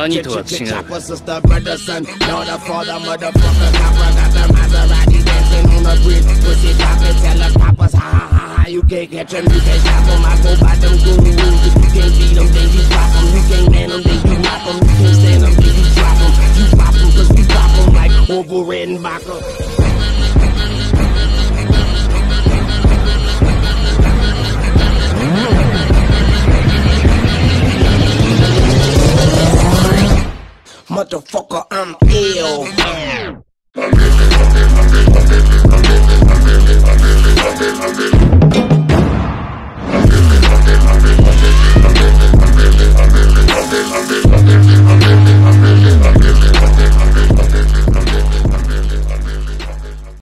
你多亲爱。 You can't catch them, you can't stop them. I go by them gurus. If you can't beat them, then you drop them. You can't man them, then you knock them. You can't stand them, then you drop them. You pop them, cause we pop them like Orville Redenbacher. Motherfucker, I'm ill.